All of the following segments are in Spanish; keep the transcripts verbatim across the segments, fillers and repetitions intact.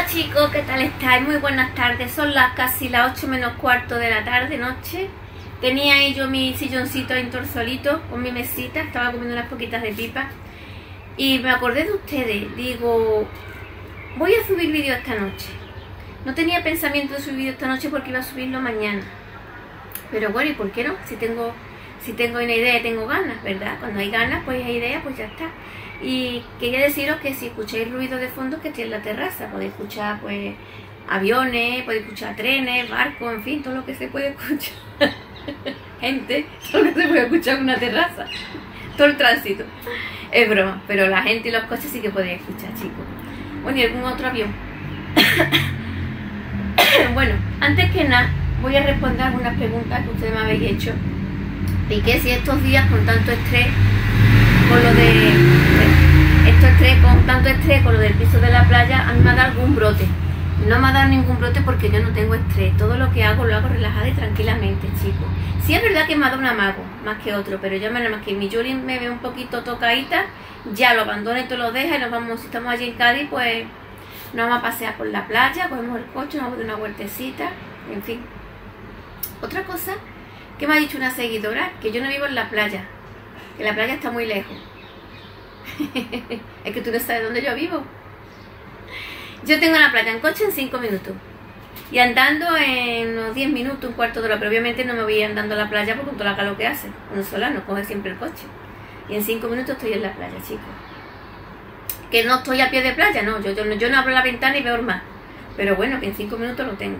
Hola chicos, ¿qué tal estáis? Muy buenas tardes, son las casi las ocho menos cuarto de la tarde, noche. Tenía ahí yo mi silloncito ahí solito con mi mesita, estaba comiendo unas poquitas de pipa y me acordé de ustedes. Digo, voy a subir vídeo esta noche. No tenía pensamiento de subir vídeo esta noche porque iba a subirlo mañana, pero bueno, ¿y por qué no? Si tengo, si tengo una idea y tengo ganas, ¿verdad? Cuando hay ganas, pues hay idea, pues ya está. Y quería deciros que si escucháis ruido de fondo, que estoy en la terraza, podéis escuchar pues aviones, podéis escuchar trenes, barcos, en fin, todo lo que se puede escuchar. Gente, todo lo que se puede escuchar en una terraza, todo el tránsito. Es broma, pero la gente y los coches sí que podéis escuchar, chicos. Bueno, y algún otro avión. Bueno, antes que nada, voy a responder algunas preguntas que ustedes me habéis hecho. Y que si estos días con tanto estrés, con lo de esto estrés, con tanto estrés con lo del piso de la playa, a mí me ha dado algún brote. No me ha dado ningún brote porque yo no tengo estrés. Todo lo que hago lo hago relajada y tranquilamente, chicos. Sí es verdad que me ha dado un amago más que otro, pero yo menos más que mi Yuri me ve un poquito tocadita, ya lo abandona y todo lo deja y nos vamos. Si estamos allí en Cádiz, pues nos vamos a pasear por la playa, cogemos el coche, nos vamos de una vueltecita, en fin. Otra cosa que me ha dicho una seguidora, que yo no vivo en la playa, que la playa está muy lejos. Es que tú no sabes dónde yo vivo. Yo tengo la playa en coche en cinco minutos y andando en unos diez minutos, un cuarto de hora, pero obviamente no me voy andando a la playa por toda la calor que hace. Un solano coge siempre el coche y en cinco minutos estoy en la playa, chicos. Que no estoy a pie de playa, no, yo, yo, no, yo no abro la ventana y veo el mar, pero bueno, que en cinco minutos lo tengo.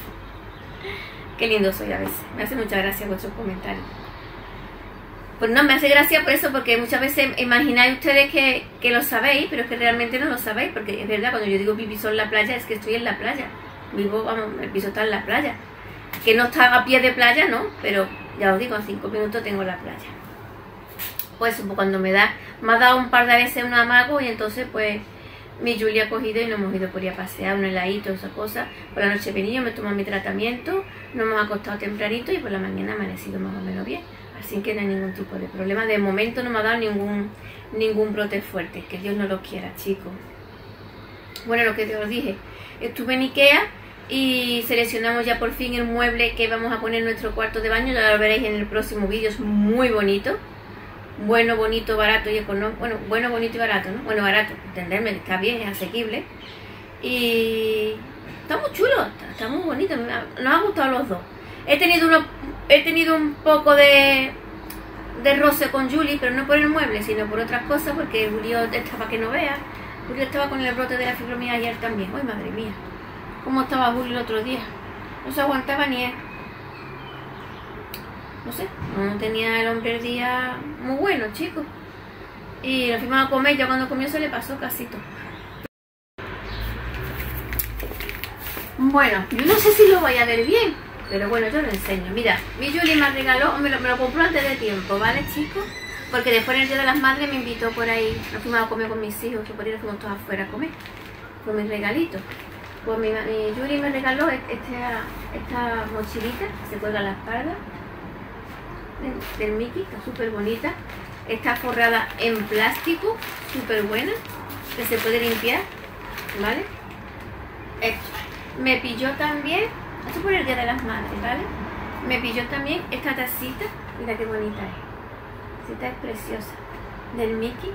Qué lindo soy a veces, me hace mucha gracia vuestros comentarios. Pues no, me hace gracia por eso, porque muchas veces imagináis ustedes que, que lo sabéis, pero es que realmente no lo sabéis, porque es verdad, cuando yo digo mi piso en la playa, es que estoy en la playa. Vivo, vamos, el piso está en la playa. Que no está a pie de playa, no, pero ya os digo, en cinco minutos tengo la playa. Pues cuando me da, me ha dado un par de veces un amago y entonces pues mi Julia ha cogido y nos hemos ido por ahí a pasear, un heladito, esa cosa. Por la noche he venido, me he tomado mi tratamiento, nos hemos acostado tempranito y por la mañana ha amanecido más o menos bien. Así que no hay ningún tipo de problema. De momento no me ha dado ningún ningún brote fuerte. Que Dios no lo quiera, chicos. Bueno, lo que te os dije. Estuve en Ikea y seleccionamos ya por fin el mueble que vamos a poner en nuestro cuarto de baño. Ya lo veréis en el próximo vídeo. Es muy bonito. Bueno, bonito, barato y económico. Bueno, bueno, bonito y barato, ¿no? Bueno, barato. Entenderme, está bien, es asequible. Y está muy chulo. Está, está muy bonito. Nos ha gustado los dos. He tenido, uno, he tenido un poco de, de roce con Juli, pero no por el mueble, sino por otras cosas, porque Julio estaba que no vea. Julio estaba con el brote de la fibromialgia ayer también. ¡Ay, madre mía! ¿Cómo estaba Julio el otro día? No se aguantaba ni él. No sé, no tenía el hombre el día muy bueno, chicos. Y nos fuimos a comer, ya cuando comió se le pasó casi todo. Bueno, yo no sé si lo voy a ver bien, pero bueno, yo lo enseño. Mira, mi Julie me regaló, me lo, me lo compró antes de tiempo, ¿vale, chicos? Porque después en el Día de las Madres me invitó por ahí, nos fuimos a comer con mis hijos, que por ahí nos fuimos todos afuera a comer. Con mis regalitos. Pues mi, mi Julie me regaló este, esta mochilita, que se cuelga a la espalda, del, del Mickey, está súper bonita. Está forrada en plástico, súper buena, que se puede limpiar, ¿vale? Esto. Me pilló también, esto por el Día de las Madres, ¿vale? Me pilló también esta tacita, mira qué bonita es. Esta es preciosa, del Mickey.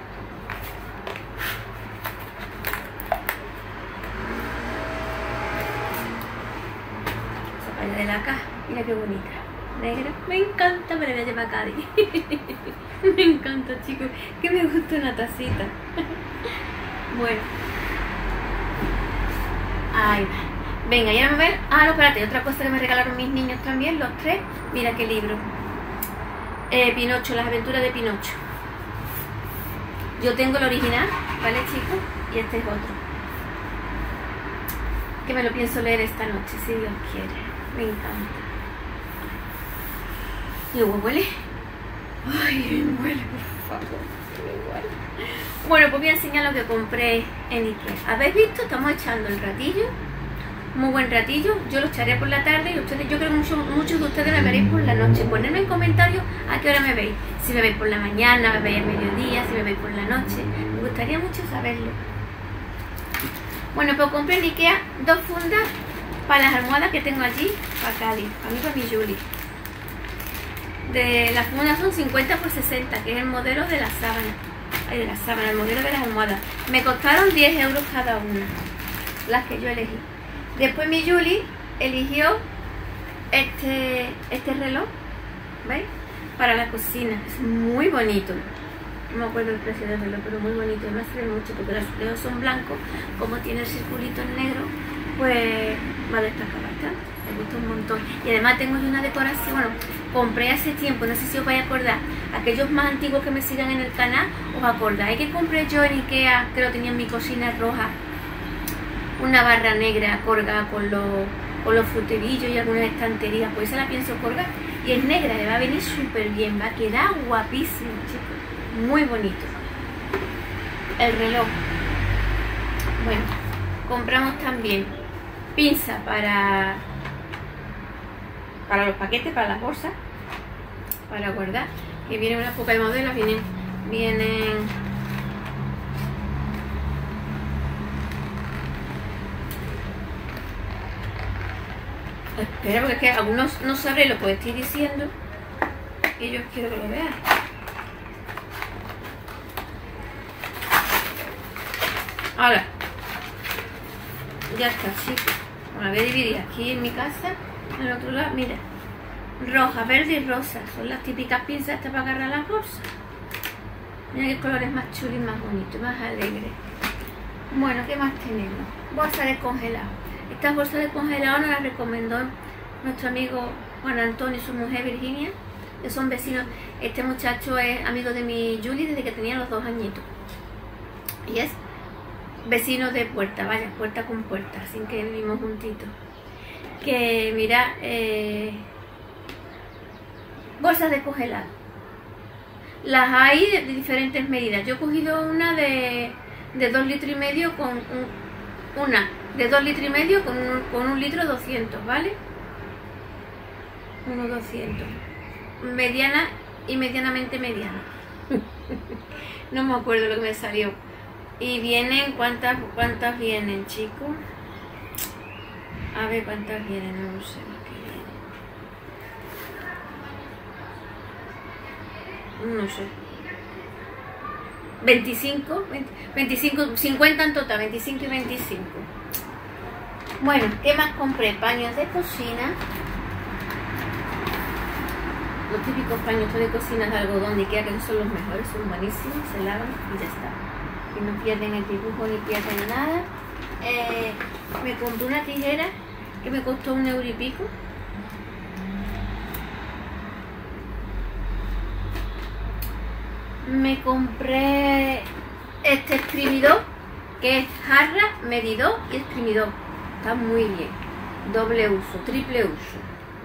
Esa de la caja, mira qué bonita. Negra, me encanta, pero voy a llevar a Cádiz. Me encanta, chicos, que me gusta una tacita. Bueno. Ahí va. Venga, y ahora me ven. Ah, no, espérate, otra cosa que me regalaron mis niños también, los tres. Mira qué libro. Eh, Pinocho, las aventuras de Pinocho. Yo tengo el original, ¿vale, chicos? Y este es otro. Que me lo pienso leer esta noche, si Dios quiere. Me encanta. ¿Y luego huele? Ay, me huele, por favor. Me huele. Bueno, pues voy a enseñar lo que compré en Ikea. ¿Habéis visto? Estamos echando el ratillo. Muy buen ratillo. Yo lo echaré por la tarde y ustedes, yo creo que muchos, muchos de ustedes me veréis por la noche. Ponedme en comentarios a qué hora me veis. Si me veis por la mañana, me veis a mediodía, si me veis por la noche. Me gustaría mucho saberlo. Bueno, pues compré en Ikea dos fundas para las almohadas que tengo allí, para Cádiz, a mí para mi Julie. De las fundas son cincuenta por sesenta, que es el modelo de la sábana. Ay, de la sábana, el modelo de las almohadas. Me costaron diez euros cada una, las que yo elegí. Después mi Julie eligió este, este reloj, ¿veis? Para la cocina. Es muy bonito. No me acuerdo el precio del reloj, pero muy bonito. Y me sirve mucho porque los dedos son blancos. Como tiene el circulito en negro, pues va a destacar bastante. Me gusta un montón. Y además tengo una decoración. Bueno, compré hace tiempo, no sé si os vais a acordar. Aquellos más antiguos que me sigan en el canal, os acordáis que compré yo en Ikea, que lo tenía en mi cocina roja, una barra negra colgada con los, con los fruterillos y algunas estanterías. Pues esa la pienso colgar. Y es negra, le va a venir súper bien, va a quedar guapísimo, chicos. Muy bonito. El reloj. Bueno, compramos también pinza para, para los paquetes, para las bolsas, para guardar. Que vienen una poca de modelos, vienen, vienen espera, porque es que algunos no sabré lo que estoy diciendo y yo quiero que lo vean. Ahora, ya está, chicos. La voy a dividir aquí en mi casa, en el otro lado, mira. Roja, verde y rosa. Son las típicas pinzas estas para agarrar las bolsas. Mira qué colores más chulos y más bonitos, más alegres. Bueno, ¿qué más tenemos? Bolsa de congelado. Estas bolsas de congelado nos las recomendó nuestro amigo Juan Antonio y su mujer Virginia, que son vecinos. Este muchacho es amigo de mi Julie desde que tenía los dos añitos. Y es vecino de puerta, vaya, puerta con puerta, así que vivimos juntitos. Que mira, eh, bolsas de congelado. Las hay de, de diferentes medidas. Yo he cogido una de, de dos litros y medio con un, una de dos litros y medio con un, con un litro doscientos, ¿vale? Uno doscientos. Mediana y medianamente mediana. No me acuerdo lo que me salió. Y vienen, ¿cuántas, cuántas vienen, chicos? A ver cuántas vienen, no lo sé lo que vienen. No sé. veinticinco, veinte, veinticinco, cincuenta en total, veinticinco y veinticinco. Bueno, ¿qué más compré? Paños de cocina. Los típicos paños de cocina de algodón de Ikea, que son los mejores, son buenísimos, se lavan y ya está. Y no pierden el dibujo ni pierden nada. Eh, me compré una tijera que me costó un euro y pico. Me compré este exprimidor, que es jarra, medidor y exprimidor. Está muy bien. Doble uso, triple uso.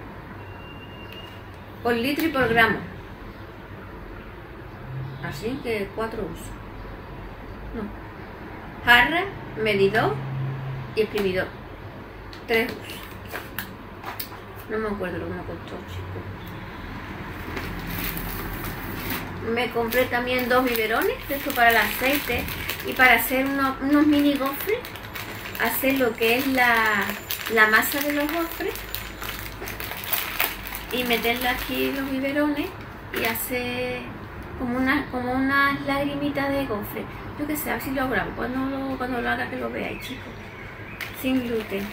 Por litro y por gramo. Así que cuatro usos. No. Jarra, medidor y exprimidor. Tres usos. No me acuerdo lo que me costó, chicos. Me compré también dos biberones, esto para el aceite y para hacer unos, unos mini gofres. Hacer lo que es la, la masa de los gofres y meterle aquí los biberones y hacer como una, como unas lagrimitas de gofre. Yo que sé, a ver si lo grabo cuando lo, cuando lo haga, que lo veáis, chicos. Sin gluten.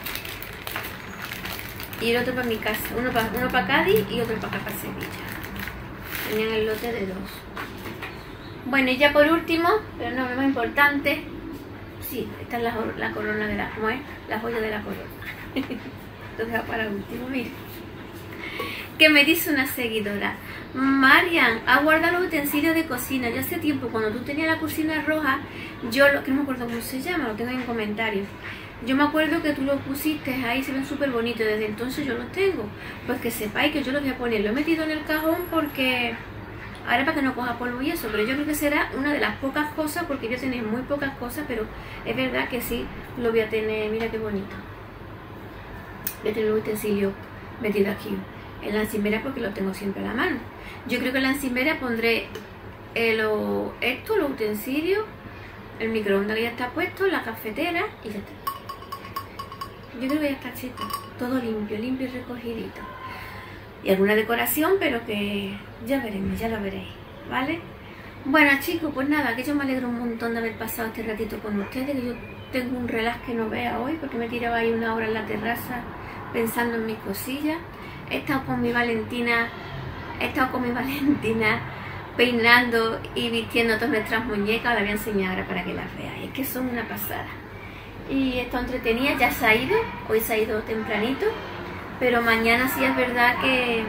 Y el otro para mi casa, uno para, uno para Cádiz y otro para acá, para Sevilla. Tenían el lote de dos. Bueno, y ya por último, pero no lo más importante, sí, esta es la, la corona de la, ¿cómo es? La joya de la corona. Entonces va para último, mira. Que me dice una seguidora: Marian, ha guardado los utensilios de cocina. Yo hace tiempo, cuando tú tenías la cocina roja, yo lo que no me acuerdo cómo se llama, lo tengo en comentarios. Yo me acuerdo que tú los pusiste ahí, se ven súper bonitos. Desde entonces yo los tengo. Pues que sepáis que yo los voy a poner. Lo he metido en el cajón porque ahora para que no coja polvo y eso. Pero yo creo que será una de las pocas cosas, porque yo tenía muy pocas cosas, pero es verdad que sí lo voy a tener. Mira qué bonito. Voy a tener los utensilios metidos aquí en la encimera porque lo tengo siempre a la mano. Yo creo que en la encimera pondré el, esto, los utensilios, el microondas que ya está puesto, la cafetera y ya está. Yo creo que ya está, chicos. Todo limpio, limpio y recogidito. Y alguna decoración, pero que ya veremos, ya lo veréis, ¿vale? Bueno, chicos, pues nada, que yo me alegro un montón de haber pasado este ratito con ustedes, que yo tengo un relax que no vea hoy, porque me tiraba ahí una hora en la terraza pensando en mis cosillas. He estado con mi Valentina, he estado con mi Valentina peinando y vistiendo todas nuestras muñecas. Las voy a enseñar ahora para que las veáis, es que son una pasada. Y he estado entretenida, ya se ha ido, hoy se ha ido tempranito, pero mañana sí es verdad que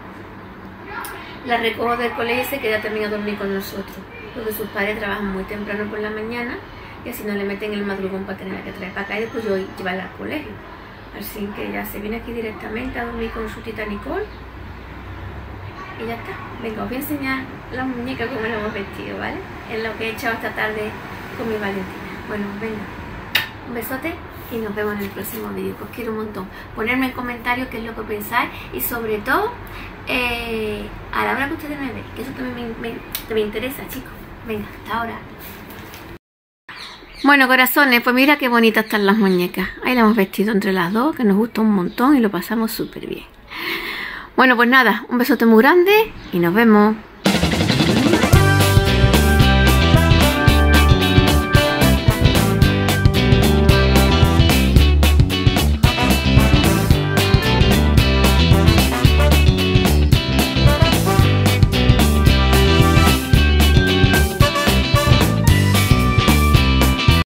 la recojo del colegio y se queda también a dormir con nosotros, porque sus padres trabajan muy temprano por la mañana y así no le meten el madrugón para tenerla que traer para acá y después yo llevarla al colegio. Así que ya se viene aquí directamente a dormir con su tita Nicole y ya está. Venga, os voy a enseñar las muñecas como las hemos vestido, ¿vale? Es lo que he echado esta tarde con mi Valentina. Bueno, venga, un besote y nos vemos en el próximo vídeo. Pues quiero un montón. Ponerme en comentarios qué es lo que pensáis y sobre todo eh, a la hora que ustedes me ven, que eso también me, me, me interesa, chicos. Venga, hasta ahora. Bueno, corazones, pues mira qué bonitas están las muñecas. Ahí las hemos vestido entre las dos, que nos gusta un montón y lo pasamos súper bien. Bueno, pues nada, un besote muy grande y nos vemos.